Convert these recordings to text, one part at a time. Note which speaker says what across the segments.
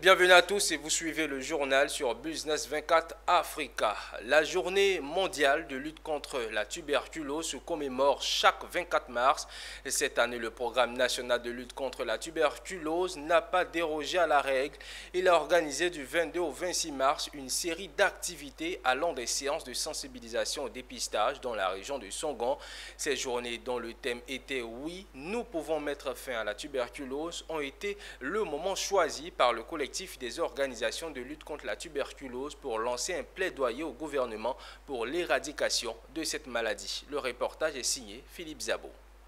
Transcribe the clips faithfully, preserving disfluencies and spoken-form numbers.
Speaker 1: Bienvenue à tous et vous suivez le journal sur Business vingt-quatre Africa. La journée mondiale de lutte contre la tuberculose se commémore chaque vingt-quatre mars. Et cette année, le programme national de lutte contre la tuberculose n'a pas dérogé à la règle. Il a organisé du vingt-deux au vingt-six mars une série d'activités allant des séances de sensibilisation au dépistage dans la région de Songon. Ces journées dont le thème était « Oui, nous pouvons mettre fin à la tuberculose » ont été le moment choisi par le collectif des organisations de lutte contre la tuberculose pour lancer un plaidoyer au gouvernement pour l'éradication de cette maladie. Le reportage est signé Philippe Zabo.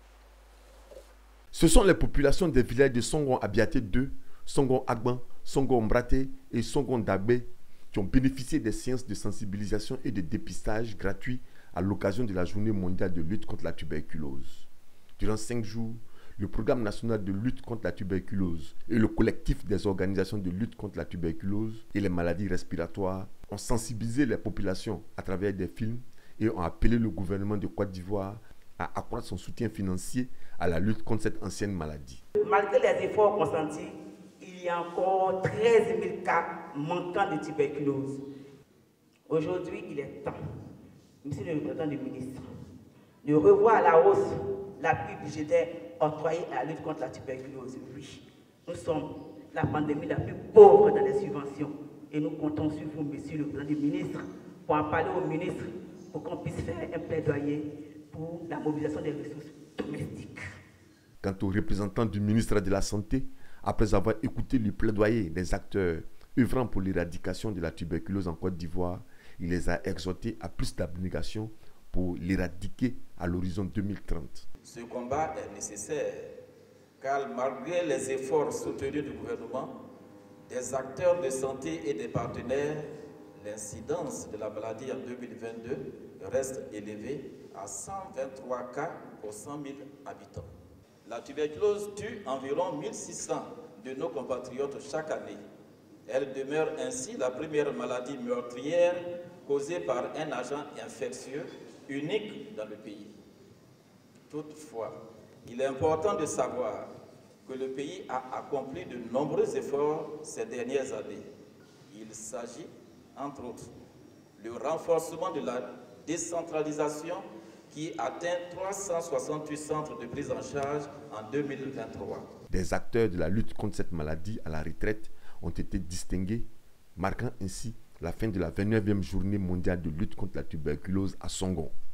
Speaker 2: Ce sont les populations des villages de Songon Abiaté deux, Songon Agban, Songon Mbraté et Songon Dagbe qui ont bénéficié des séances de sensibilisation et de dépistage gratuits à l'occasion de la journée mondiale de lutte contre la tuberculose. Durant cinq jours, le programme national de lutte contre la tuberculose et le collectif des organisations de lutte contre la tuberculose et les maladies respiratoires ont sensibilisé les populations à travers des films et ont appelé le gouvernement de Côte d'Ivoire à accroître son soutien financier à la lutte contre cette ancienne maladie.
Speaker 3: Malgré les efforts consentis, il y a encore treize mille cas manquants de tuberculose. Aujourd'hui, il est temps, monsieur le représentant du ministre, de revoir à la hausse l'appui budgétaire octroyé à la lutte contre la tuberculose. Oui, nous sommes la pandémie la plus pauvre dans les subventions et nous comptons sur vous, monsieur le président du ministre, pour en parler au ministre pour qu'on puisse faire un plaidoyer pour la mobilisation des ressources domestiques.
Speaker 2: Quant aux représentants du ministre de la Santé, après avoir écouté le plaidoyer des acteurs œuvrant pour l'éradication de la tuberculose en Côte d'Ivoire, il les a exhortés à plus d'abnégation pour l'éradiquer à l'horizon deux mille trente.
Speaker 4: Ce combat est nécessaire car malgré les efforts soutenus du gouvernement, des acteurs de santé et des partenaires, l'incidence de la maladie en deux mille vingt-deux reste élevée à cent vingt-trois cas pour cent mille habitants. La tuberculose tue environ mille six cents de nos compatriotes chaque année. Elle demeure ainsi la première maladie meurtrière causée par un agent infectieux unique dans le pays. Toutefois, il est important de savoir que le pays a accompli de nombreux efforts ces dernières années. Il s'agit, entre autres, du renforcement de la décentralisation qui atteint trois cent soixante-huit centres de prise en charge en deux mille vingt-trois.
Speaker 2: Des acteurs de la lutte contre cette maladie à la retraite ont été distingués, marquant ainsi la fin de la vingt-neuvième journée mondiale de lutte contre la tuberculose à Songon.